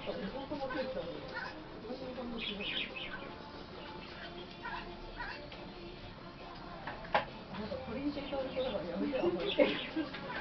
鳥に心配されそうだからやめてよ。